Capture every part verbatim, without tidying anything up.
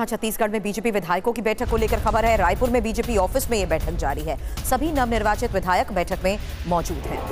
छत्तीसगढ़ में बीजेपी विधायकों की बैठक को लेकर खबर है। रायपुर में बीजेपी ऑफिस में यह बैठक जारी है। सभी नवनिर्वाचित विधायक बैठक में मौजूद हैं।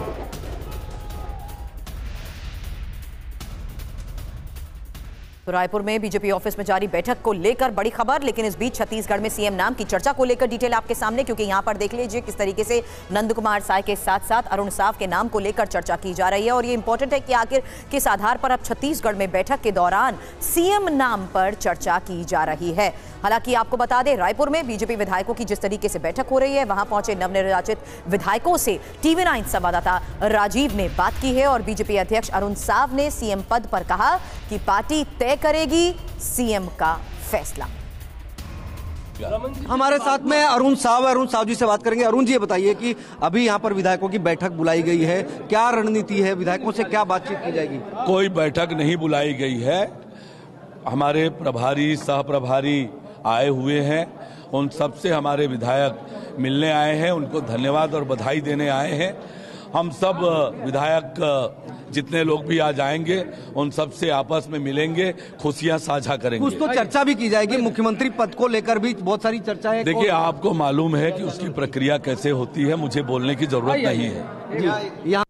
तो रायपुर में बीजेपी ऑफिस में जारी बैठक को लेकर बड़ी खबर, लेकिन इस बीच छत्तीसगढ़ में सीएम नाम की चर्चा को लेकर डिटेल आपके सामने, क्योंकि यहां पर देख लीजिए किस तरीके से नंद कुमार साय के साथ साथ अरुण साव के नाम को लेकर चर्चा की जा रही है। और ये इंपॉर्टेंट है कि आखिर किस आधार पर अब छत्तीसगढ़ में बैठक के दौरान सीएम नाम पर चर्चा की जा रही है। हालांकि आपको बता दें, रायपुर में बीजेपी विधायकों की जिस तरीके से बैठक हो रही है, वहां पहुंचे नवनिर्वाचित विधायकों से टीवी नाइन संवाददाता राजीव ने बात की है और बीजेपी अध्यक्ष अरुण साव ने सीएम पद पर कहा कि पार्टी तय करेगी सीएम का फैसला। हमारे साथ में अरुण साव अरुण साव जी से बात करेंगे। अरुण जी, ये बताइए कि अभी यहाँ पर विधायकों की बैठक बुलाई गई है, क्या रणनीति है, विधायकों से क्या बातचीत की जाएगी? कोई बैठक नहीं बुलाई गई है। हमारे प्रभारी सह प्रभारी आए हुए हैं, उन सबसे हमारे विधायक मिलने आए हैं, उनको धन्यवाद और बधाई देने आए हैं। हम सब विधायक जितने लोग भी आज आएंगे उन सब से आपस में मिलेंगे, खुशियां साझा करेंगे। कुछ तो चर्चा भी की जाएगी, मुख्यमंत्री पद को लेकर भी बहुत सारी चर्चाएं। देखिए, आपको मालूम है कि उसकी प्रक्रिया कैसे होती है, मुझे बोलने की जरूरत नहीं है।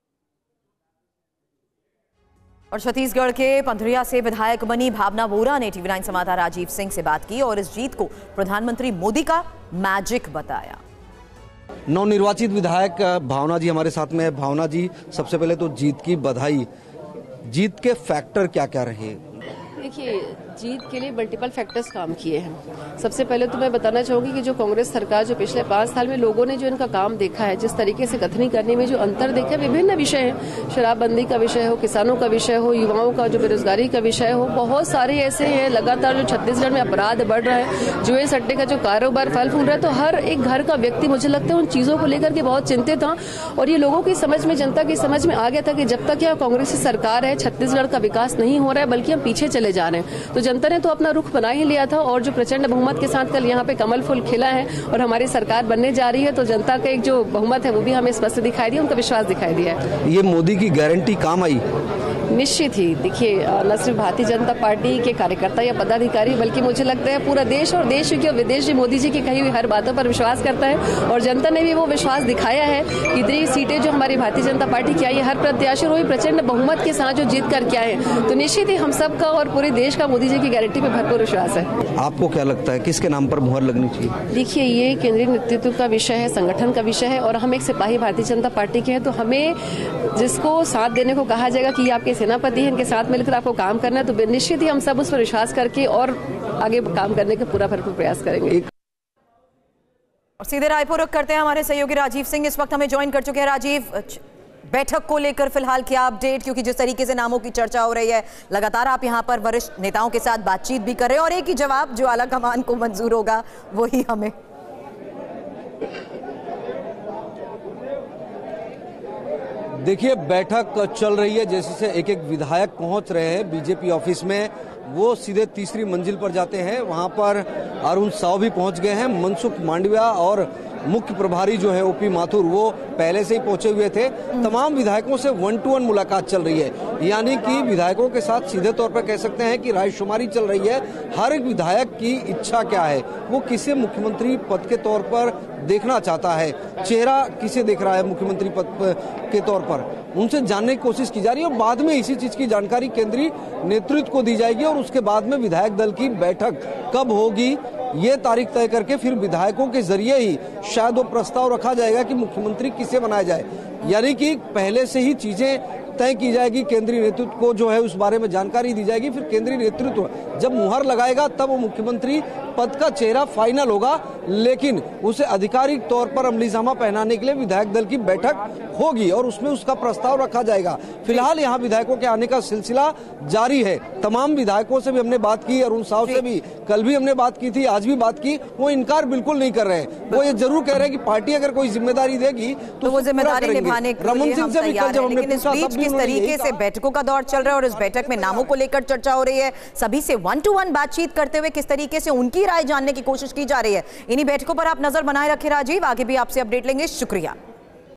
और छत्तीसगढ़ के पंथरिया से विधायक बनी भावना वोरा ने टीवी नाइन संवाददाता राजीव सिंह से बात की और इस जीत को प्रधानमंत्री मोदी का मैजिक बताया। नवनिर्वाचित विधायक भावना जी हमारे साथ में है। भावना जी, सबसे पहले तो जीत की बधाई। जीत के फैक्टर क्या क्या रहे? देखिए, जीत के लिए मल्टीपल फैक्टर्स काम किए हैं। सबसे पहले तो मैं बताना चाहूंगी कि जो कांग्रेस सरकार जो पिछले पाँच साल में लोगों ने जो इनका काम देखा है, जिस तरीके से कथनी करने में जो अंतर देखा है, विभिन्न विषय हैं, शराबबंदी का विषय हो, किसानों का विषय हो, युवाओं का जो बेरोजगारी का विषय हो, बहुत सारे ऐसे हैं। लगातार जो छत्तीसगढ़ में अपराध बढ़ रहा है, जुए सट्टे का जो कारोबार फल फूल रहा है, तो हर एक घर का व्यक्ति मुझे लगता है उन चीजों को लेकर के बहुत चिंतित था। और ये लोगों की समझ में, जनता की समझ में आ गया था कि जब तक यह कांग्रेस की सरकार है, छत्तीसगढ़ का विकास नहीं हो रहा है, बल्कि हम पीछे चले जा रहे हैं। तो जनता ने तो अपना रुख बना ही लिया था और जो प्रचंड बहुमत के साथ कल यहाँ पे कमल फूल खिला है और हमारी सरकार बनने जा रही है, तो जनता का एक जो बहुमत है वो भी हमें स्पष्ट दिखाई दिया, उनका विश्वास दिखाई दिया है। ये मोदी की गारंटी काम आई? निश्चित ही। देखिए, न सिर्फ भारतीय जनता पार्टी के कार्यकर्ता या पदाधिकारी, बल्कि मुझे लगता है पूरा देश और देश के विदेश भी मोदी जी की कही हुई हर बातों पर विश्वास करता है और जनता ने भी वो विश्वास दिखाया है। इतनी सीटें जो हमारी भारतीय जनता पार्टी की आई है, हर प्रत्याशी और प्रचंड बहुमत के साथ जो जीत करके आए हैं, तो निश्चित ही हम सबका और पूरे देश का मोदी जी की गारंटी पर भरपूर विश्वास है। आपको क्या लगता है किसके नाम पर मुहर लगनी चाहिए? देखिए, ये केंद्रीय नेतृत्व का विषय है, संगठन का विषय है और हम एक सिपाही भारतीय जनता पार्टी के हैं, तो हमें जिसको साथ देने को कहा जाएगा कि ये आपके सेनापति हैं, इनके साथ मिलकर आपको काम करना है, तो निश्चित ही हम सब उस पर विश्वास करके और आगे काम करने का पूरा भरपूर प्रयास करेंगे। और सीधे रायपुर रुख करते हैं, हमारे सहयोगी राजीव सिंह इस वक्त हमें ज्वाइन कर चुके हैं। राजीव, बैठक को लेकर फिलहाल क्या अपडेट, क्योंकि जिस तरीके से नामों की चर्चा हो रही है, लगातार आप यहां पर वरिष्ठ नेताओं के साथ बातचीत भी कर रहे हैं और एक ही जवाब जो आला कमान को मंजूर होगा वही हमें। देखिए, बैठक चल रही है, जैसे से एक एक विधायक पहुंच रहे हैं बीजेपी ऑफिस में, वो सीधे तीसरी मंजिल पर जाते हैं। वहां पर अरुण साव भी पहुंच गए हैं, मनसुख मांडविया और मुख्य प्रभारी जो है ओपी माथुर, वो पहले से ही पहुंचे हुए थे। तमाम विधायकों से वन टू वन मुलाकात चल रही है, यानी कि विधायकों के साथ सीधे तौर पर कह सकते हैं कि रायशुमारी चल रही है। हर एक विधायक की इच्छा क्या है, वो किसे मुख्यमंत्री पद के तौर पर देखना चाहता है, चेहरा किसे देख रहा है मुख्यमंत्री पद के तौर पर, उनसे जानने की कोशिश की जा रही है। और बाद में इसी चीज की जानकारी केंद्रीय नेतृत्व को दी जाएगी और उसके बाद में विधायक दल की बैठक कब होगी, ये तारीख तय करके फिर विधायकों के जरिए ही शायद वो प्रस्ताव रखा जाएगा कि मुख्यमंत्री किसे बनाया जाए। यानी कि पहले से ही चीजें तय की जाएगी, केंद्रीय नेतृत्व को जो है उस बारे में जानकारी दी जाएगी, फिर केंद्रीय नेतृत्व जब मुहर लगाएगा तब वो मुख्यमंत्री पद का चेहरा फाइनल होगा। लेकिन उसे आधिकारिक तौर पर अमलीजामा पहनाने के लिए विधायक दल की बैठक होगी और उसमें उसका प्रस्ताव रखा जाएगा। फिलहाल यहाँ विधायकों के आने का सिलसिला जारी है। तमाम विधायकों से भी हमने बात की, अरुण साव से भी कल भी हमने बात की थी, आज भी बात की, वो इनकार बिल्कुल नहीं कर रहे हैं। वो ये जरूर कह रहे हैं कि पार्टी अगर कोई जिम्मेदारी देगी तो वो जिम्मेदारी निभाने के लिए रमन सिंह से भी कल जब हमने पूछा तब किस तरीके से बैठकों का दौर चल रहा है और इस बैठक में नामों को लेकर चर्चा हो रही है, सभी से वन टू वन बातचीत करते हुए किस तरीके से उनकी राय जानने की कोशिश की जा रही है, इन्हीं बैठकों पर आप नजर बनाए रखें राजीव। आगे भी आपसे अपडेट लेंगे, शुक्रिया।